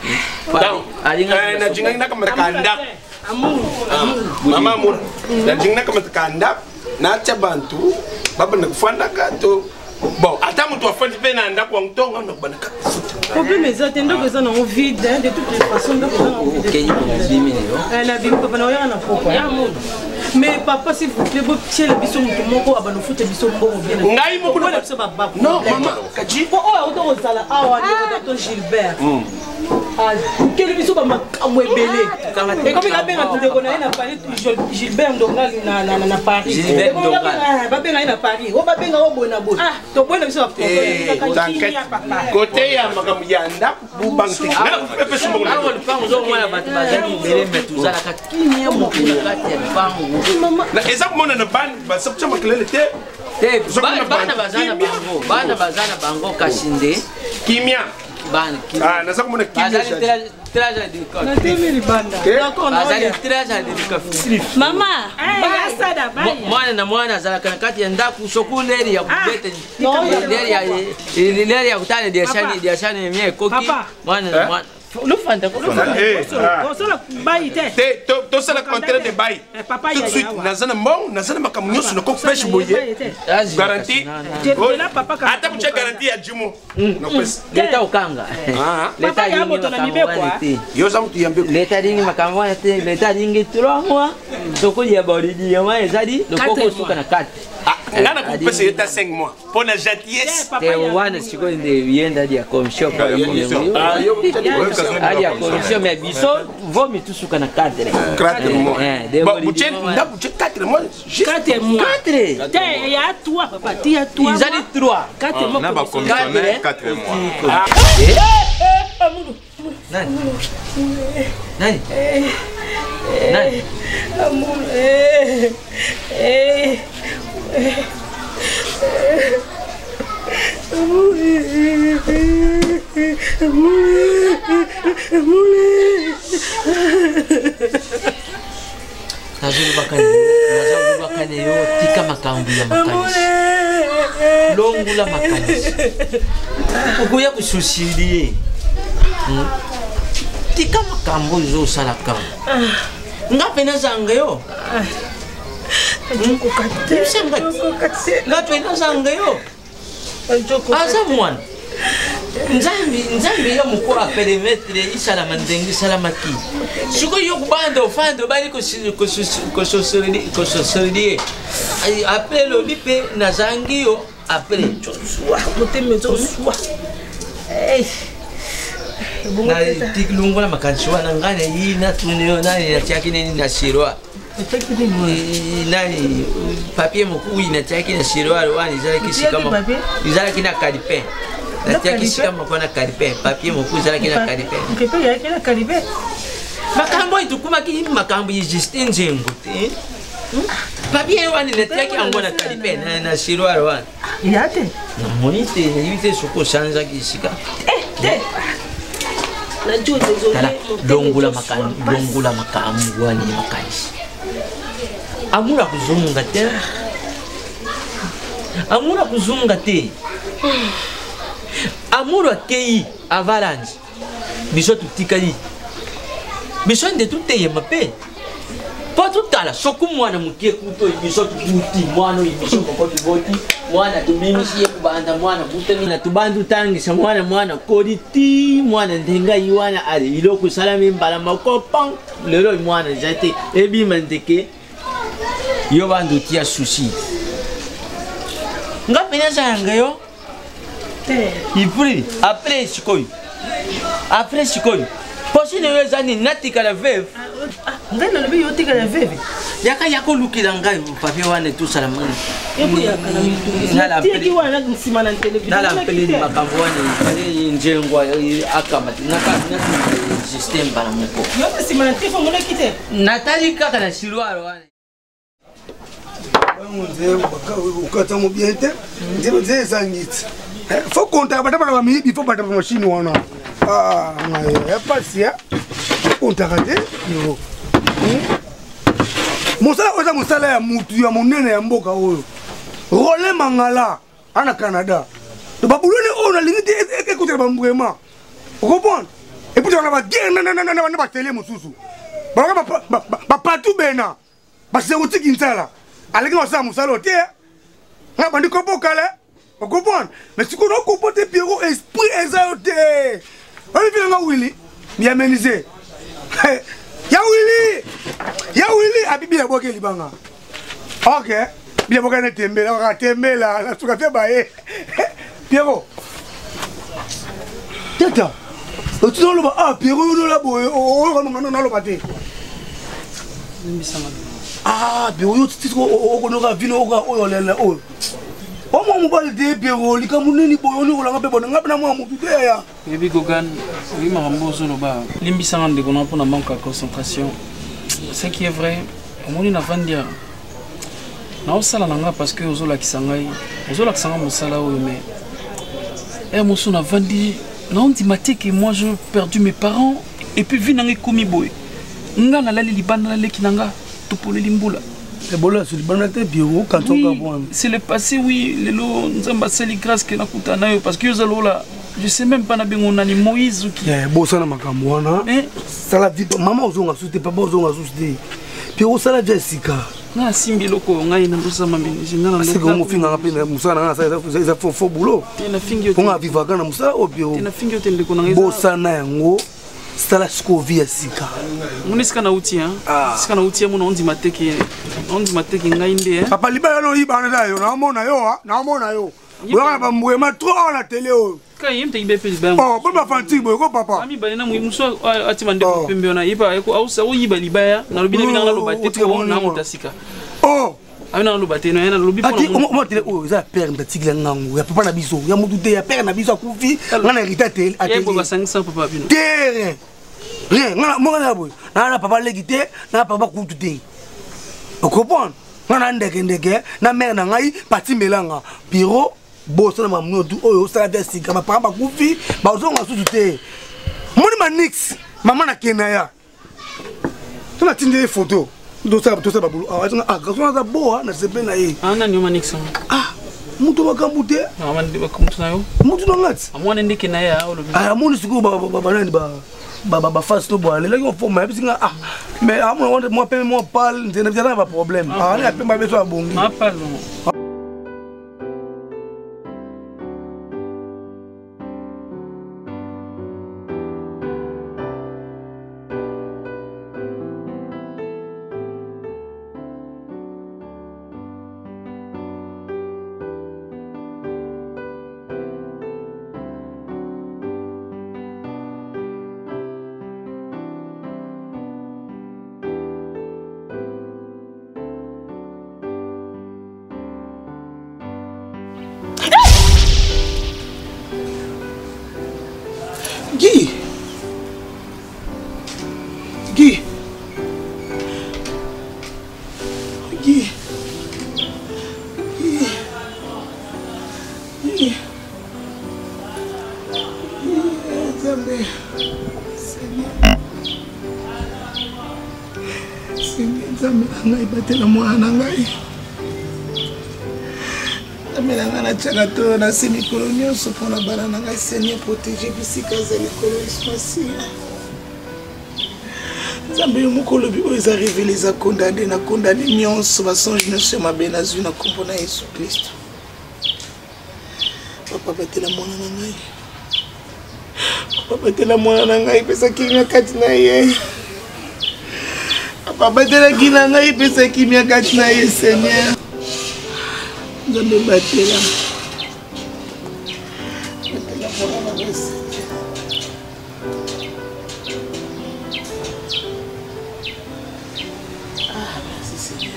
alinga na jinga ina kama kanda amur mama amur na jinga kama kanda na cha bantu baba na kufanda kato bon ata mtu afandi pe na ndako ntonga na bana ka problème est atteint donc ça non vide de toutes les façons donc ça non vide Kenya bimi leo elle a bimi papa na oya na poko ya monde mais papa s'il vous plaît bo tiens le biso mtu moko abano futa biso mbongo bien ngai moko na biso baba non mama kaji po o auto ozala awa de Dr Gilbert ah quel biso ba makambo ebele et comme il a bien entendu qu'on a na parler Gilbert Ndonga na na na Paris Gilbert Ndonga ba bien na Paris o ba bien o bona bona ah to bona biso ba côté ya makambo ya ndako bubanti na pepe sumo na wale pango zo mwana batu bazali mbele metu zala katini ya mukuna kati ya pango mama na exact mona na ban ba sabcha makelele te te bana bazana bango bana bazana bango kasinde kimia bana ah na sababu mona kimia traja de cor na timi banda d'accord bazali traja de cor mama ba sada ba mwana na mwana zala kana kati ya ndaku sokuleri ya kubete leri ya leri ya kutana dia shani dia shani mie koki mwana na mwana le fanda ko eh sala bayi te te to to sala contrat de bayi tout de suite nazana mbon nazana makamunyo suna ko fresh boye garantie la papa ka ata kuche garantie ya jimo no pesa leta ukanga leta ya moto na mibekwa yo za mtu yambe leta dingi makamwa te leta dingi trois mois soko ya boridi ya mai zadi lokoko suka na kati ngana kupesa yeta cinq mois pona gentillesse te wana siko inde vienda dia com shop ya mungu ah yo ali akonisho me biso vomi tusuka na quatre quatre mois eh de bon buche nda buche quatre mois quatre mois quatre te ya toi papa ti ya toi ils allaient trois quatre mois na ba commissionnaire quatre mois nani nani Nani? Amour. Eh. Eh. Amour. Amour. Nazulu bakani. Nazulu bakani yo tika makambu ya makanisi. Longula makanisi. Ukuya kususilie. Hmm? Tika makambu zo salaka. Ngape na zangayo? Ajoko kate. Ajoko kate. Ngape na zangayo? Ajoko. Asa mwana. Nzambi nzambi yo mukora perimetre isala mandengi sala maki. Suko yo kubanda ofando bali ko ko ko sosori ko sosori. Après le lipe na zangio après Joshua moteme Joshua. Eh. Na tiklungu na makanshwa na ngane hii na tunio nani na chaki nini na shirwa. Nani papier mkuu ina chaki na shirwa wani zala kisi kama zala kina kalipe. Na chaki si kama kona kalipe papier mkuu zala kina kalipe. Pepe ya kina kalipe. Makambo itukuma kini makambo yijiste njengo te. Papier wani na chaki angona kalipe na na shirwa wani. Yate. Na monite yite soko shanza kisika. Eh, te. Longula makambu, longula makambu wani makanisi. Amura kuzunga te. Amura kuzunga te. Amura kei avalanche. Biso tutikali. Biso nde tuteye mape. Pas tout à la soku mwana mukie kuto biso tubuti mwana ibiso kokoti boti mwana tumimisiye kubanda mwana butemi na tubandu tangisa mwana mwana koditi mwana ndenga yiwana ale iloko salami mbala makopang lelo mwana jate ebi mandeke yo bandu tia sushi ngapenya zangayo te ipri après sikoy après sikoy posine wezani natika la veuve ngai na lobi yotika la veuve yaka yako lukila ngai papier wane tout ça la main eko yaka na mitu na tiki wana nsima na television na la pele makambo wane ale njengwa akama naka na system bana moko yo nsima na television ngona kite natali kaka na silwaro wane Mzee ukata mubiente ndio mzee sangiti faut compter bata bana mimi faut bata machine wana ah ngaye pasia compter kade yo musala oza musala ya mutu ya monene ya mboka oyo role mangala ana Canada to babulone ona lingite écouter ba mbwema comprendre et puis on va dire non non non non ba télé mususu ba ba ba patu bena ba se utiki nsala aleki na sa musala te nga bandi ko bokale o comprendre mais si ko no ko pote Pierrot esprit exalté on vient nga Willy bien ménisé ya Willy ya Willy abibi ya boke libanga OK bien boke na tembela ka tembela na suka fe bae Pierrot tata o tu no lo ba ah Pierrot no la boye o o no na lo bate Limbisanga ah Pierrot tu tu o ko no ka vino o ka o lela o o mo mo bal de Pierrot li ka muneni boyo ni ko la ngabe bona ngabe na mo mutu te ya Baby Gogan, oui, ma rambozo no ba. Limbisanga de kona pour na manque de concentration. Ce qui est vrai, au moins na vandia. Na osala nanga parce que ozola kisangai, ozola kisanga mosala o mais eh mosu na vandi, na on dit maté que moi j'ai perdu mes parents et puis vi nanga komi boy. Nga na lali libana la lekinanga to pole limbula. c'est bon là c'est libana te Pierrot quand on va voir. C'est le passé oui, lelo nzamba sali grâce que na kutana yo parce que yo là je sais même pas na bingo nani Moïse qui eh bossa na makambo wana eh ça la vie maman ozonga souté papa ozonga souté Pierrot ça la Jessica na simbi loko ngai na ndosa mambini zingana ndo c'est comme on finga ngapena musana na ça ça faut faut boulot tena fingi yo on a vivre kana musa o Pierrot tena fingi yo tende kona ngai bossa na yango stala skovia sika munisika na uti hein sika na uti mona ondi mateke ondi mateke ngai nde hein papa libala no ibana da yo na mona yo na mona yo Ola ba mbwema trop na télé o. Ka yimte ibe pe bang. Oh, ba fanti boy ko papa. Ami bali na muso ati mande pembe ona iba ko au sa o yiba libaya na lobina bina lo batete ko na mutasika. Oh. Ami na lo batete na lobi pona. Ati o mo télé o za père ndatikila ngangu ya papa na biso ya mutu te ya père na biso akufi ngana hérita télé. Ati ko ba cinq cents papa bino. Terrain. Rien, moi na boy. Na papa legité, na papa kututé. Vous comprenez? Na ndeke ndeke, na mère na ngai parti melanga. Bureau, boss na mamuno du oyo ça des sika ba papa kufi, ba ozonga sututé. Moni manix, maman na kenaya. Tu na tindé photo. Do ça do ça ba bulu. Ah, ah, quand ça boa na sepe na ye. Ah, na ni manix. Ah, mutu bakambute. Ah, man di bakamtu na yo. Mutu na ngati. Amwana ndeke na ya olo. Ah, moni siku ba ba ba nani ba. Baba ba face to bois là on faut mais ah mais à moi moi pas moi parle c'est pas problème ah on a pas besoin bon ah parle Guy Guy Guy Guy Guy Nzambe Seigneur Seigneur Nzambe ngai batela mwana ngai Nzambe na tshaka to na semikolo nyonso mpona bana na ngai Seigneur protéger bisika za likolo espasi Nzambe yo moko lobi oyo eza révélé eza condamné na condamné nyonso basonge nyonso mabe nazwi na kombo na Yesu Kristo papa batela mwana na ngai papa batela mwana na ngai pesa kimia kati na ye papa batela kina ngai pesa kimia kati na ye Seigneur Nzambe batela batela mwana na ngai ah merci Seigneur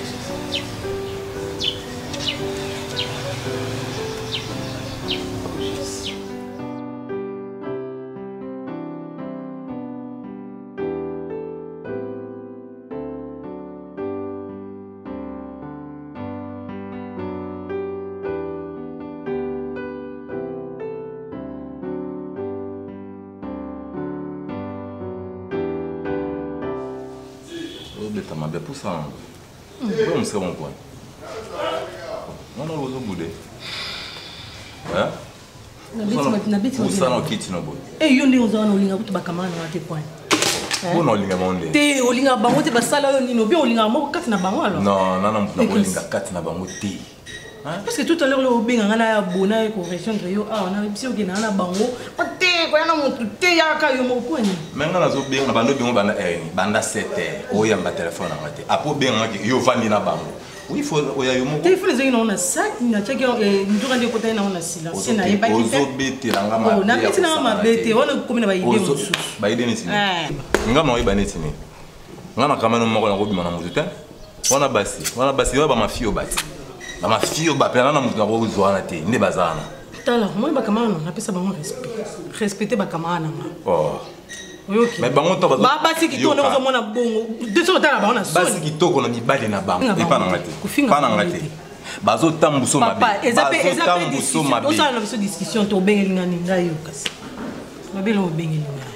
Tamabia pour ça. Comment c'est mon point? Non non vous boudé. Hein? Na biti Vous ça no kiti no boy. Eh yo ndi uzawana ulinga kutu bakamana wate point. Bona olinga monde. Te olinga bango te basala yo nino bien olinga moko kati na bango alors. Non non non na olinga kati na bango te. Parce que tout à l'heure le obenga ngana ya bona e correction yo ah on a biso ke na na bango. Ote ko yana mutu te ya ka yo moko ni. Menga na zo benga bando bengo banda eh banda sept heures. Oyamba téléphone na mate. Apo benga ke yo vandi na bango. Oui faut oya yo moko. Téléphone zenge na ona sac na chaki eh ndura ndi kota na ona silence na yeba ki. Ozo bete langa ma. Na beti na ma bete ona komi na ba idée mususu. Ba idée ni sini. Nga ma oyeba neti ni. Nga na kamano moko na ko bima na muzuta. Wana basi, wana basi ba mafio bati. Ba mafio ba pena na mutu na ko zwana te, ndi bazana. Tala, moi ba kamano na pesa bango respect. Respecter ba kamana. Oh. Okay. Mais bango to ba. Ba basi ki to na ko mona bongo. De so tala ba ona so. Basi ki to ko na mibale na bango. E pa na ngate. Pa na ngate. Bazo tambuso mabe. Papa, ezape ezape discussion. O sa na biso discussion to bengeli ngani ngayo kasi. Mabelo bengeli ngayo.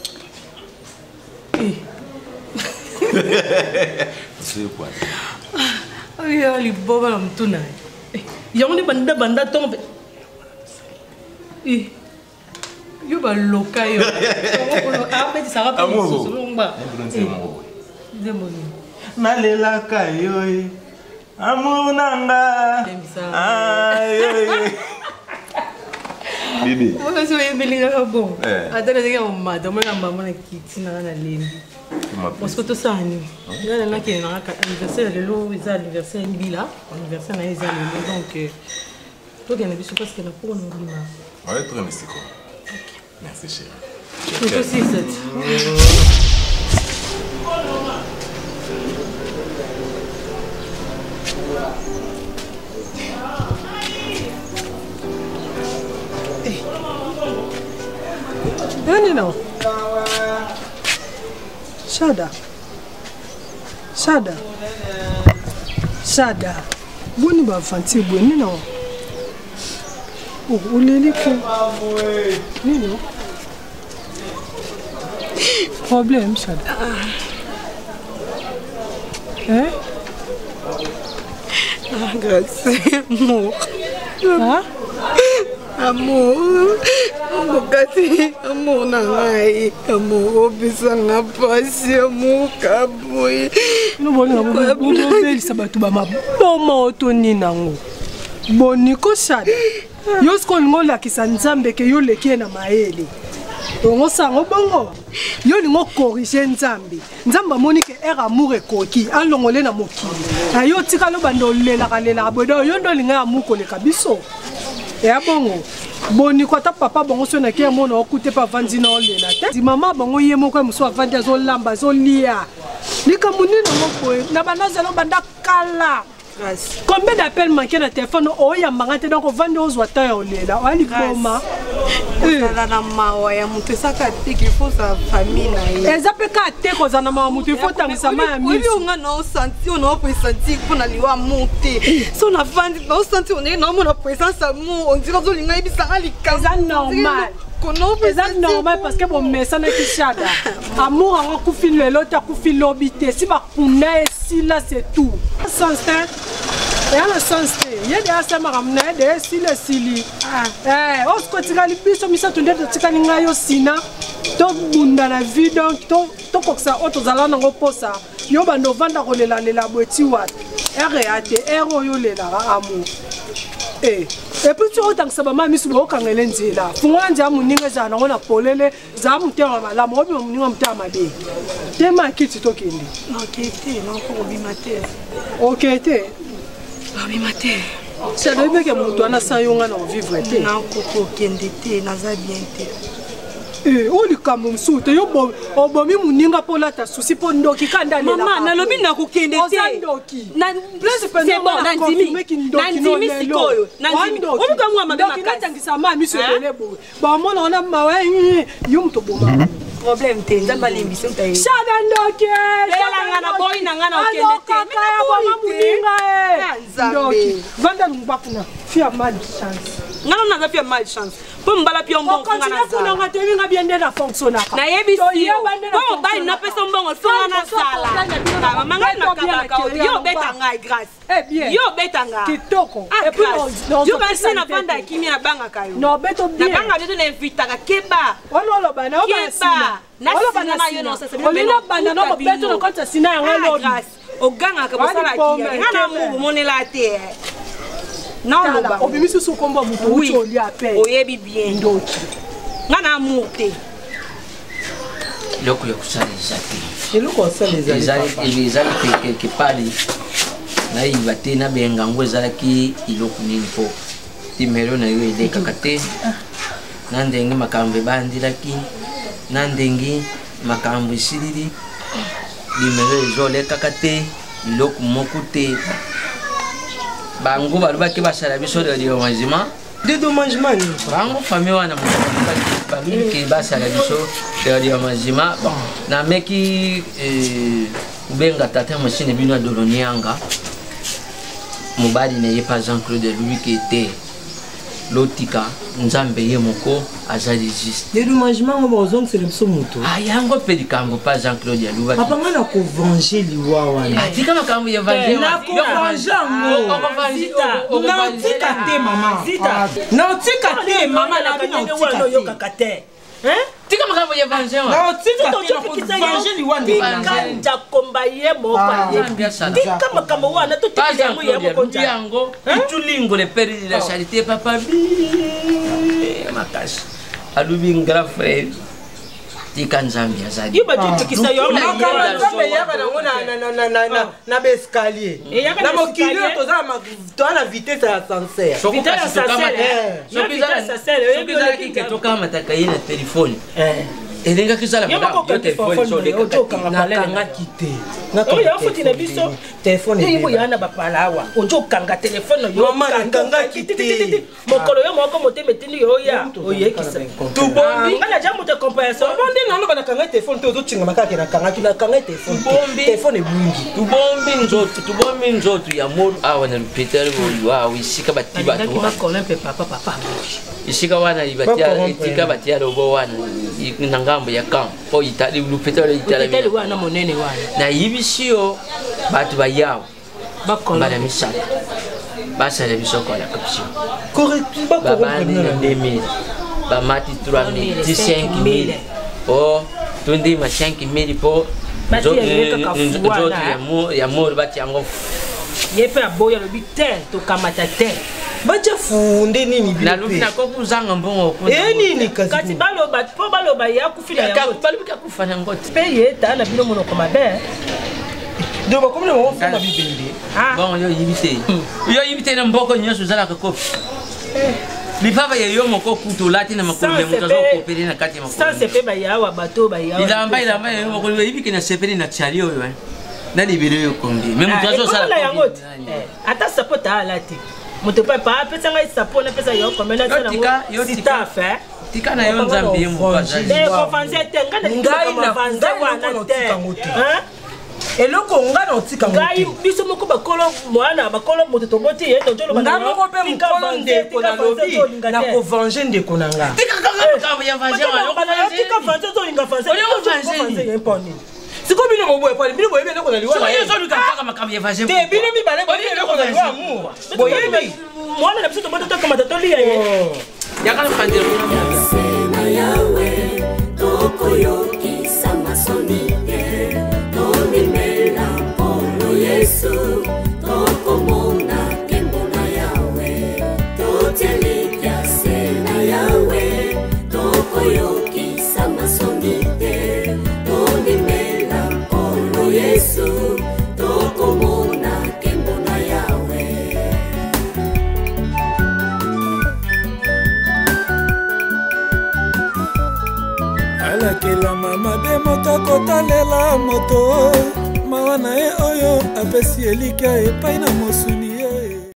Eh. C'est quoi? Ay, ali boba la mtuna. Yango ni banda banda tombe. Eh. Yo ba loka yo. Ah, mais ça va pas so longba. Demoni. Nalela kayo. Amunanga. Ayo. Bibi. Moi je vais belinga bon. Attends, je vais madame na maman kiti na na lembi. Parce que tout ça ni. Là là qui est na anniversaire le lo, ils anniversaire Bila, anniversaire na ils donc toi qui na biso parce que na pour nous lima. Ouais, très merci quoi. Merci chérie. Je aussi ça. Non non non. Shada. Shada. Shada. Boni ba fanti boni non. Oh, uleli ko. Nino. Problème, Shada. Hein? Ah, grâce, amour. Hein? Amour. Mokati, amour nangai. Amour, bisanga pasi, amour kaboy. No boni na bo beli sabatu ba maboma otoni nango. Boni ko Shada. Yo sko ngola kisanzambe ke yo leki na maele. Ongo sango bongo. Yo lingo corriger nzambe. Nzamba monike era amour ekoki alongole na mokili. Ayo tika lo bando lela kalela bodo yo ndo linga amuko le kabiso. Ya bongo. Boni kwa ta papa bongo so na ke mona okute pa vandi na olela te. Di mama bongo yemo kwa muso vandi azo lamba zo lia. Nika munina moko na banaza lo banda kala. Combien d'appels manqués dans le téléphone? Oh, il y a marre donc on vend aux oiseaux au lait là. On dit comment? Ça n'a pas ya mutu saka tiki faut sa famille na. Eza pe ka te ko za na ma mutu faut tangisa ma ya miso. Oli unga na senti on a pu sentir pour na liwa monter. So na vandi na senti on est na mo na présence amour on dirait zo linga ibisa ali kaza normal. C'est normal parce que bon mais ça n'est que Shada. Amour en coufi le l'autre coufi l'obité. Si ba kuna si là c'est tout. Sens et à le sens il y a des asama ramna des si le sili. Eh on se kotika li biso misa tunde to tika ninga yo sina. To bunda na vie donc to to koksa auto zala na ngoposa. Yo bando vanda ko lela lela bweti wat. Ere ate ero yo lela amour. Eh et puis tu autant que ça m'a mis sur le kangele nzela fungwa nja muninga jana ngona polele za mutema mala mo bi muninga mutama de tema kiti to kindi okete non ko bimate okete bimate ça doit bien que mutu ana sayonga na vivre te non ko kende te na za bien te eh oli kambo msuto yo bo obomi muninga pola ta susi po ndoki kanda lela mama na lobi na ko kende te na place pe c'est bon na ndimi na ndimi sikoyo na ndimi obi ka mwa mabe makasi tangisa ma miso bele bo ba mona ona mawe yum to boma problème te nzamba limbiso ta yi Shada ndoki ela ngana boy na ngana okende te mina bo muninga eh ndoki vanda lumbakuna fia mal chance ngana na fia mal chance pour mbala pio mbongo ngana za na ngate minga biende na fonctionner na yebi si pour ba ina pesa mbongo songa na sala mama ngana kabaka yo beta ngai grâce eh bien yo beta ngai kitoko et puis yo basi na panda kimi na banga kayo no beto bien na banga beto na invita ka keba olo bana o keba na sina na yo no sasa olina bana no beto na konta sina ya ngalo grâce o ganga ka bosala ki ngana mu monela te non loba obimisi sokomba muto uti oli appel oyebi bien ndoki ngana mute loko ya kusala ezate eloko osala ezali ezali quelque part na iba te na benga ngo ezalaki iloko nini po timelo na yo elekaka te na ndenge makambo ebandilaki na ndenge makambo esilili limelo ezolekaka te iloko moko te bango balobaki basala biso de dédommagement dédommagement bango famille wana balobaki basala biso de dédommagement bon nameki kubenga tata machine bino ya dolonianga mobali na ye pa Jean-Claude Louis qui était lotika nzambe ye moko azali juste dédommagement ngo bozong c'est le somuto ah yango pe likambo pa Jean-Claude Louis papa ngana ko venger liwa wana atika makambo ya venger na ko venger ngo na tika te mama zita na tika te mama na bino tika yo kakate hein tika makambo ya venger na tika te ko venger liwa kanja komba ye moko tika makambo wana to tika yango ye moko yango tulingo le père de la charité papa makasi alubi grand frère tika nzambi azali iba tikisa yo makamba nzambe yaka nango na na na na bescalier na mokili to za ma to na vitesse ya ascenseur vitesse ya ascenseur sokizala ki ketoka mataka ye na telefone elenga kisala madame yo téléphone so leka nakanga kite oyo afuti na biso téléphone eyibo yana bapalawa ojo kanga téléphone yo kanga kite mokolo yo moko motema etindi yo ya oyekisa tubombi ngana jamu te comparaison bondi nalo bana kanga téléphone to ozotinga makaka na kanga kina kanga téléphone téléphone ebungi tubombi nzoto tubombi nzoto ya moro awa na Peter bo wa isika batiba to bakona mpe papa papa isika wana ibatia itika batia lobo wana na ngambo ya kamp po itali Peter itali itali wana monene wana na yibisio batu bayawo bakona bana misala basala bisoko la kapsio correct babandi na deux mille bamati trois mille cinq mille oh tundi ma cinq mille po nzoto ya mo ya mo bati yango yepe aboya lobi te to kamata te bacha funde nini bi na lobi na ko kuzanga mbongo ko eh nini kasi kasi baloba po baloba ya kufila ya ko balobi ka kufana ngoti pe yeta na bino mono ko mabe do ba komne mo fona bi bende bon yo yibite yo yibite na mboko nyoso zala ka kofi bipapa ya yo moko kuto lati na makolo mutazo ko pere na kati makolo ça c'est pe ba yawa bato ba yawa ilamba ilamba yo moko yibike na sepeli na chali yo yo na libere yo kongi même mutazo sala ata sapota alati moto pa pa pesa ngai sapona pesa yo komena sana yo tika fa tika na yo nzambi mo baza eh ko fanze te ngana ngai na fanze wana te hein eloko nga na otika ngote ngai biso moko bakolo mwana bakolo moto toboti ye tozolo nga moko pe mokolo ndeko na lobi na kovange ndeko na nga tika kanga kanga ya vange wana tika fanze zolinga fanze fanze yemponi siko bino moboye pale bino boye bino ko na liwa so yezo lukaka makambo ya vange te bino mi bale bino ko na liwa mu boye mi mwana na biso toboto to kama tolia ye yakala fanze na yawe tokoyoki samasonite tonimela polo Yesu tokomona kembo na yawe totelikia sena yawe tokoyoki samasonite tonimela polo Yesu tokomona kembo na yawe alakela mama be moto kotalela moto mawa na ye oyo apesi elikya epai na mosuni